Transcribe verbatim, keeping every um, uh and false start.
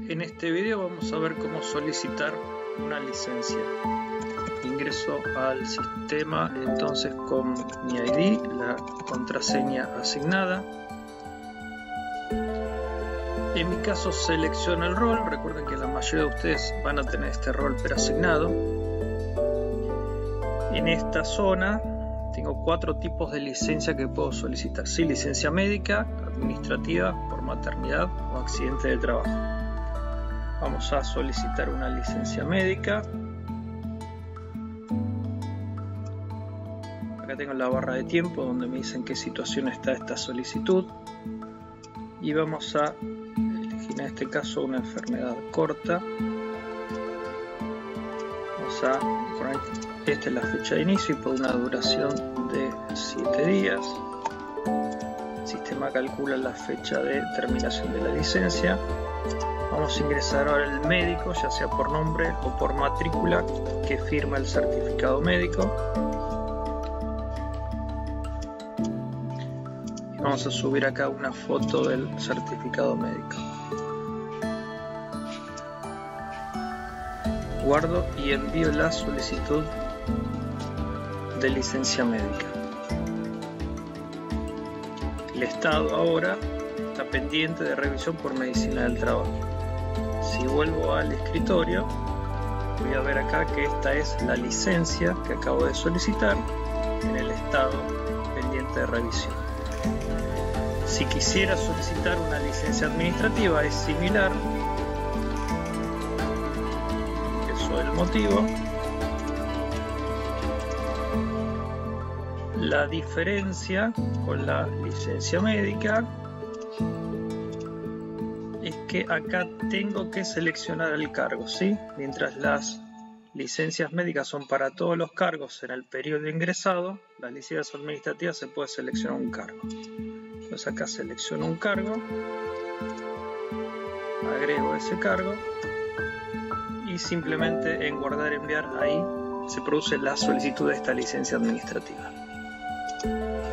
En este video vamos a ver cómo solicitar una licencia. Ingreso al sistema entonces con mi I D, la contraseña asignada. En mi caso selecciono el rol. Recuerden que la mayoría de ustedes van a tener este rol preasignado. En esta zona tengo cuatro tipos de licencia que puedo solicitar. Sí, licencia médica, administrativa, por maternidad o accidente de trabajo. Vamos a solicitar una licencia médica. Acá tengo la barra de tiempo donde me dicen qué situación está esta solicitud. Y vamos a elegir en este caso una enfermedad corta. Vamos a poner, esta es la fecha de inicio y por una duración de siete días. El sistema calcula la fecha de terminación de la licencia. Vamos a ingresar ahora el médico, ya sea por nombre o por matrícula, que firma el certificado médico. Y vamos a subir acá una foto del certificado médico. Guardo y envío la solicitud de licencia médica. El estado ahora está pendiente de revisión por medicina del trabajo. Si vuelvo al escritorio, voy a ver acá que esta es la licencia que acabo de solicitar en el estado pendiente de revisión. Si quisiera solicitar una licencia administrativa es similar. Eso es el motivo. La diferencia con la licencia médica es que acá tengo que seleccionar el cargo, ¿sí? Mientras las licencias médicas son para todos los cargos en el periodo de ingresado, las licencias administrativas se puede seleccionar un cargo. Entonces acá selecciono un cargo, agrego ese cargo y simplemente en guardar enviar ahí se produce la solicitud de esta licencia administrativa.